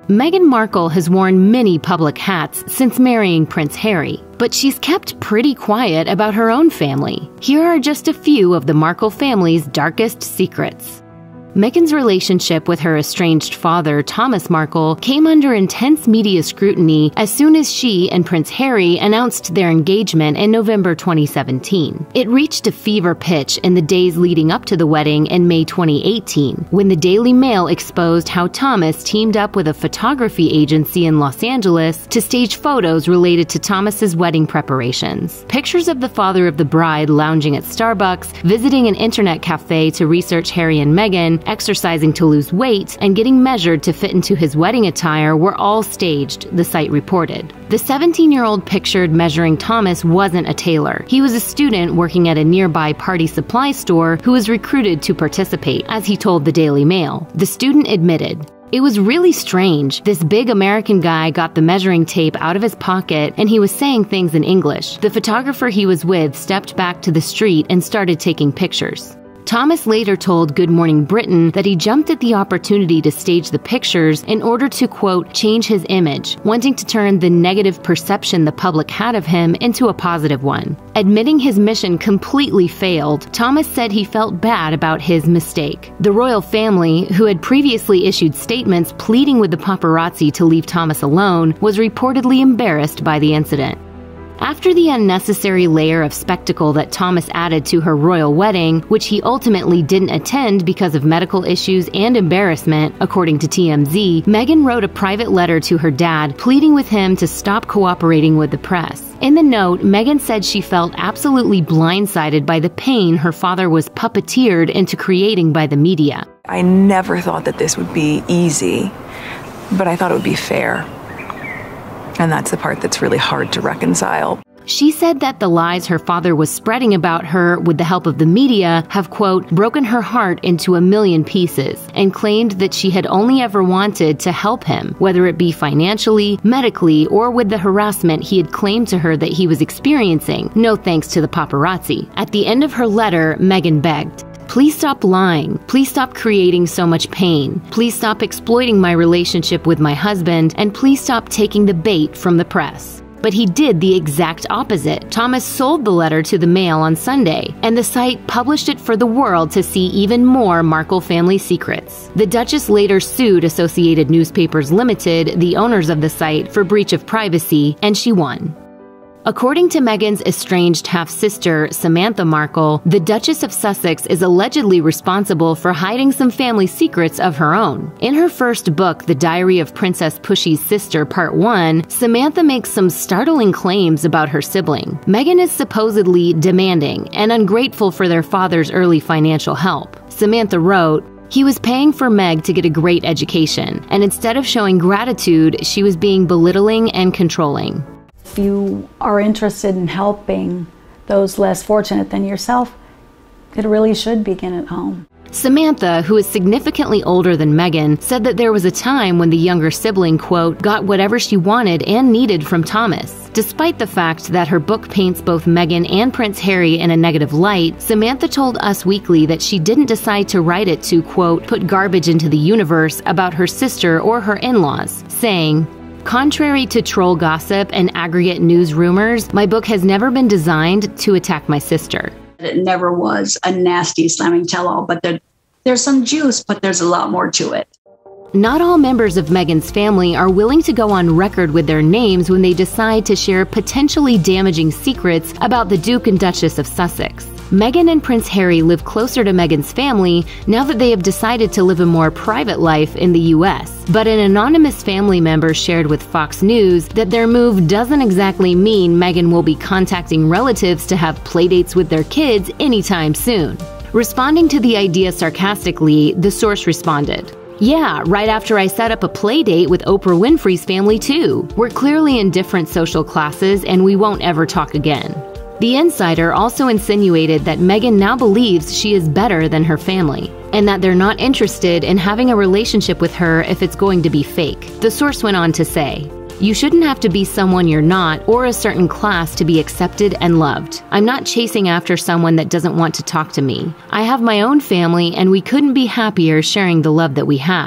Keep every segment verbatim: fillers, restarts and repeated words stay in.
Meghan Markle has worn many public hats since marrying Prince Harry, but she's kept pretty quiet about her own family. Here are just a few of the Markle family's darkest secrets. Meghan's relationship with her estranged father, Thomas Markle, came under intense media scrutiny as soon as she and Prince Harry announced their engagement in November twenty seventeen. It reached a fever pitch in the days leading up to the wedding in May twenty eighteen, when the Daily Mail exposed how Thomas teamed up with a photography agency in Los Angeles to stage photos related to Thomas's wedding preparations. Pictures of the father of the bride lounging at Starbucks, visiting an internet cafe to research Harry and Meghan, exercising to lose weight, and getting measured to fit into his wedding attire were all staged, the site reported. The seventeen-year-old pictured measuring Thomas wasn't a tailor. He was a student working at a nearby party supply store who was recruited to participate, as he told the Daily Mail. The student admitted, "It was really strange. This big American guy got the measuring tape out of his pocket and he was saying things in English. The photographer he was with stepped back to the street and started taking pictures." Thomas later told Good Morning Britain that he jumped at the opportunity to stage the pictures in order to, quote, change his image, wanting to turn the negative perception the public had of him into a positive one. Admitting his mission completely failed, Thomas said he felt bad about his mistake. The royal family, who had previously issued statements pleading with the paparazzi to leave Thomas alone, was reportedly embarrassed by the incident. After the unnecessary layer of spectacle that Thomas added to her royal wedding, which he ultimately didn't attend because of medical issues and embarrassment, according to T M Z, Meghan wrote a private letter to her dad pleading with him to stop cooperating with the press. In the note, Meghan said she felt absolutely blindsided by the pain her father was puppeteered into creating by the media. "I never thought that this would be easy, but I thought it would be fair. And that's the part that's really hard to reconcile." She said that the lies her father was spreading about her with the help of the media have, quote, broken her heart into a million pieces, and claimed that she had only ever wanted to help him, whether it be financially, medically, or with the harassment he had claimed to her that he was experiencing, no thanks to the paparazzi. At the end of her letter, Meghan begged, "Please stop lying. Please stop creating so much pain. Please stop exploiting my relationship with my husband, and please stop taking the bait from the press." But he did the exact opposite. Thomas sold the letter to the Mail on Sunday, and the site published it for the world to see even more Markle family secrets. The Duchess later sued Associated Newspapers Limited, the owners of the site, for breach of privacy, and she won. According to Meghan's estranged half-sister, Samantha Markle, the Duchess of Sussex is allegedly responsible for hiding some family secrets of her own. In her first book, The Diary of Princess Pushy's Sister, Part one, Samantha makes some startling claims about her sibling. Meghan is supposedly demanding and ungrateful for their father's early financial help. Samantha wrote, "He was paying for Meg to get a great education, and instead of showing gratitude, she was being belittling and controlling." If you are interested in helping those less fortunate than yourself, it really should begin at home. Samantha, who is significantly older than Meghan, said that there was a time when the younger sibling, quote, got whatever she wanted and needed from Thomas. Despite the fact that her book paints both Meghan and Prince Harry in a negative light, Samantha told Us Weekly that she didn't decide to write it to, quote, put garbage into the universe about her sister or her in-laws, saying, "Contrary to troll gossip and aggregate news rumors, my book has never been designed to attack my sister." It never was a nasty slamming tell-all, but there, there's some juice, but there's a lot more to it. Not all members of Meghan's family are willing to go on record with their names when they decide to share potentially damaging secrets about the Duke and Duchess of Sussex. Meghan and Prince Harry live closer to Meghan's family now that they have decided to live a more private life in the U S. But an anonymous family member shared with Fox News that their move doesn't exactly mean Meghan will be contacting relatives to have playdates with their kids anytime soon. Responding to the idea sarcastically, the source responded, "Yeah, right after I set up a play date with Oprah Winfrey's family too. We're clearly in different social classes and we won't ever talk again." The insider also insinuated that Meghan now believes she is better than her family, and that they're not interested in having a relationship with her if it's going to be fake. The source went on to say, "You shouldn't have to be someone you're not or a certain class to be accepted and loved. I'm not chasing after someone that doesn't want to talk to me. I have my own family and we couldn't be happier sharing the love that we have."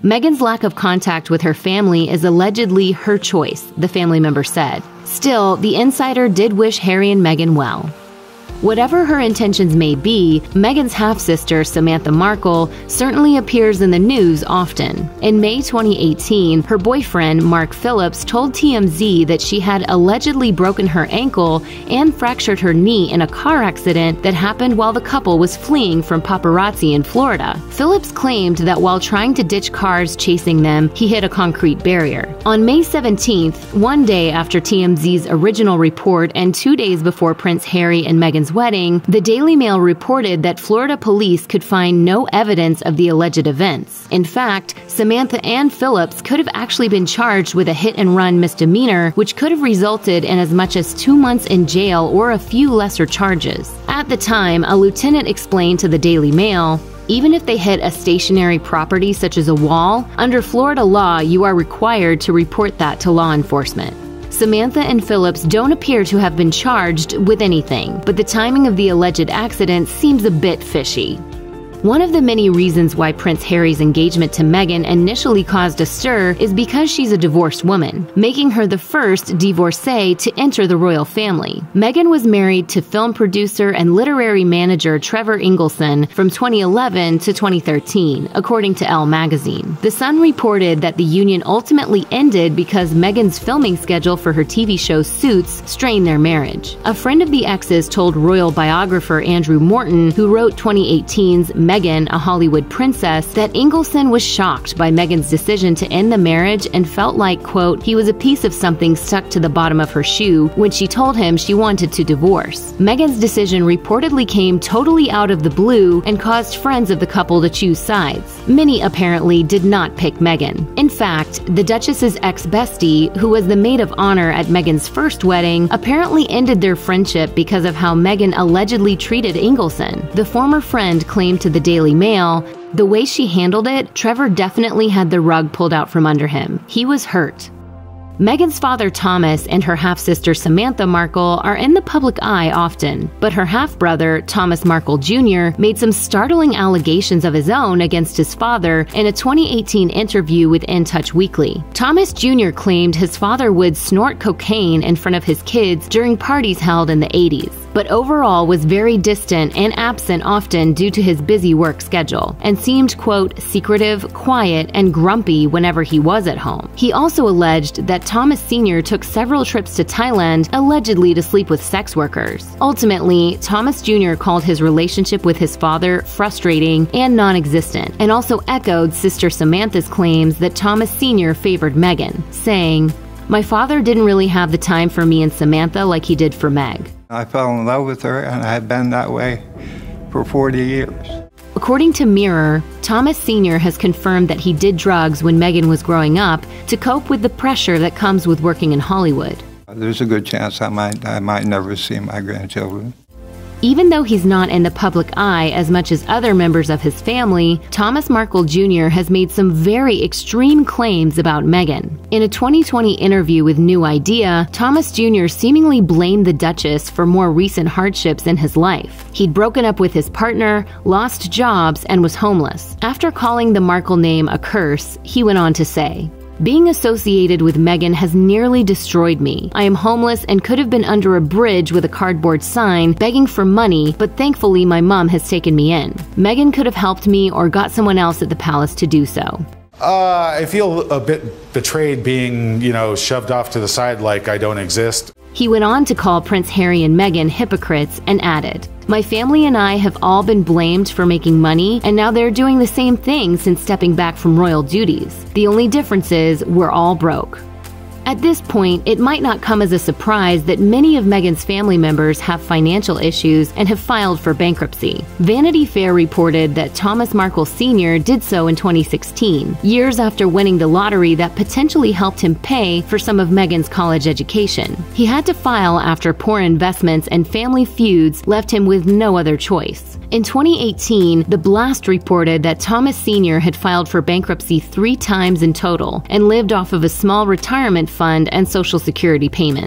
Meghan's lack of contact with her family is allegedly her choice, the family member said. Still, the insider did wish Harry and Meghan well. Whatever her intentions may be, Meghan's half-sister, Samantha Markle, certainly appears in the news often. In May twenty eighteen, her boyfriend, Mark Phillips, told T M Z that she had allegedly broken her ankle and fractured her knee in a car accident that happened while the couple was fleeing from paparazzi in Florida. Phillips claimed that while trying to ditch cars chasing them, he hit a concrete barrier. On May seventeenth, one day after T M Z's original report and two days before Prince Harry and Meghan's wedding, the Daily Mail reported that Florida police could find no evidence of the alleged events. In fact, Samantha and Phillips could have actually been charged with a hit-and-run misdemeanor, which could have resulted in as much as two months in jail or a few lesser charges. At the time, a lieutenant explained to the Daily Mail, "Even if they hit a stationary property such as a wall, under Florida law, you are required to report that to law enforcement." Samantha and Phillips don't appear to have been charged with anything, but the timing of the alleged accident seems a bit fishy. One of the many reasons why Prince Harry's engagement to Meghan initially caused a stir is because she's a divorced woman, making her the first divorcee to enter the royal family. Meghan was married to film producer and literary manager Trevor Ingleson from twenty eleven to twenty thirteen, according to Elle magazine. The Sun reported that the union ultimately ended because Meghan's filming schedule for her T V show Suits strained their marriage. A friend of the exes told royal biographer Andrew Morton, who wrote twenty eighteen's Meghan, a Hollywood Princess, that Ingleson was shocked by Meghan's decision to end the marriage and felt like, quote, he was a piece of something stuck to the bottom of her shoe when she told him she wanted to divorce. Meghan's decision reportedly came totally out of the blue and caused friends of the couple to choose sides. Many apparently did not pick Meghan. In fact, the Duchess's ex-bestie, who was the maid of honor at Meghan's first wedding, apparently ended their friendship because of how Meghan allegedly treated Ingleson. The former friend claimed to the Daily Mail, "The way she handled it, Trevor definitely had the rug pulled out from under him. He was hurt." Meghan's father Thomas and her half-sister Samantha Markle are in the public eye often, but her half-brother Thomas Markle Junior made some startling allegations of his own against his father in a twenty eighteen interview with In Touch Weekly. Thomas Junior claimed his father would snort cocaine in front of his kids during parties held in the eighties, but overall was very distant and absent often due to his busy work schedule, and seemed, quote, secretive, quiet, and grumpy whenever he was at home. He also alleged that Thomas Senior took several trips to Thailand, allegedly to sleep with sex workers. Ultimately, Thomas Junior called his relationship with his father frustrating and non-existent, and also echoed Sister Samantha's claims that Thomas Senior favored Meghan, saying, "My father didn't really have the time for me and Samantha like he did for Meg." I fell in love with her, and I had been that way for forty years. According to Mirror, Thomas Senior has confirmed that he did drugs when Meghan was growing up to cope with the pressure that comes with working in Hollywood. There's a good chance I might, I might never see my grandchildren. Even though he's not in the public eye as much as other members of his family, Thomas Markle Junior has made some very extreme claims about Meghan. In a twenty twenty interview with New Idea, Thomas Junior seemingly blamed the Duchess for more recent hardships in his life. He'd broken up with his partner, lost jobs, and was homeless. After calling the Markle name a curse, he went on to say, "Being associated with Meghan has nearly destroyed me. I am homeless and could have been under a bridge with a cardboard sign begging for money, but thankfully my mom has taken me in. Meghan could have helped me or got someone else at the palace to do so." Uh, I feel a bit betrayed being, you know, shoved off to the side like I don't exist. He went on to call Prince Harry and Meghan hypocrites and added, "My family and I have all been blamed for making money, and now they're doing the same thing since stepping back from royal duties. The only difference is we're all broke." At this point, it might not come as a surprise that many of Meghan's family members have financial issues and have filed for bankruptcy. Vanity Fair reported that Thomas Markle Senior did so in twenty sixteen, years after winning the lottery that potentially helped him pay for some of Meghan's college education. He had to file after poor investments and family feuds left him with no other choice. In twenty eighteen, The Blast reported that Thomas Senior had filed for bankruptcy three times in total and lived off of a small retirement fund and Social Security payments.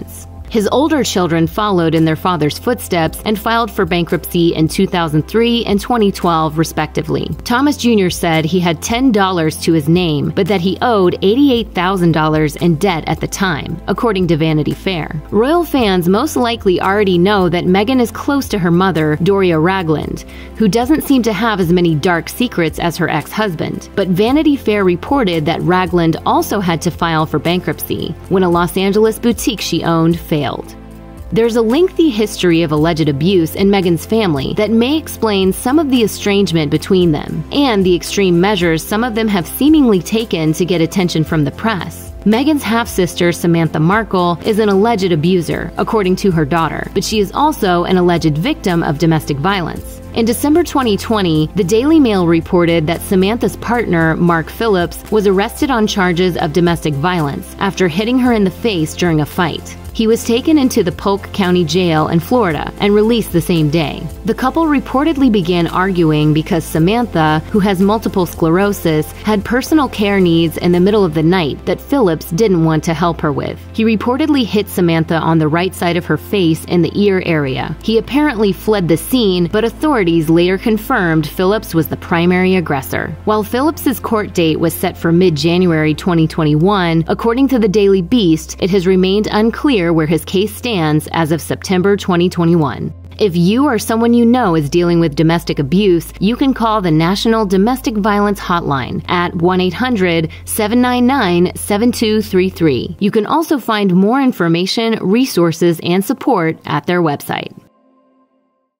His older children followed in their father's footsteps and filed for bankruptcy in two thousand three and twenty twelve, respectively. Thomas Junior said he had ten dollars to his name, but that he owed eighty-eight thousand dollars in debt at the time, according to Vanity Fair. Royal fans most likely already know that Meghan is close to her mother, Doria Ragland, who doesn't seem to have as many dark secrets as her ex-husband. But Vanity Fair reported that Ragland also had to file for bankruptcy when a Los Angeles boutique she owned failed. There's a lengthy history of alleged abuse in Meghan's family that may explain some of the estrangement between them and the extreme measures some of them have seemingly taken to get attention from the press. Meghan's half-sister, Samantha Markle, is an alleged abuser, according to her daughter, but she is also an alleged victim of domestic violence. In December twenty twenty, the Daily Mail reported that Samantha's partner, Mark Phillips, was arrested on charges of domestic violence after hitting her in the face during a fight. He was taken into the Polk County Jail in Florida and released the same day. The couple reportedly began arguing because Samantha, who has multiple sclerosis, had personal care needs in the middle of the night that Phillips didn't want to help her with. He reportedly hit Samantha on the right side of her face in the ear area. He apparently fled the scene, but authorities later confirmed Phillips was the primary aggressor. While Phillips's court date was set for mid-January twenty twenty-one, according to the Daily Beast, it has remained unclear where his case stands as of September twenty twenty-one. If you or someone you know is dealing with domestic abuse, you can call the National Domestic Violence Hotline at one eight hundred, seven nine nine, seven two three three. You can also find more information, resources, and support at their website.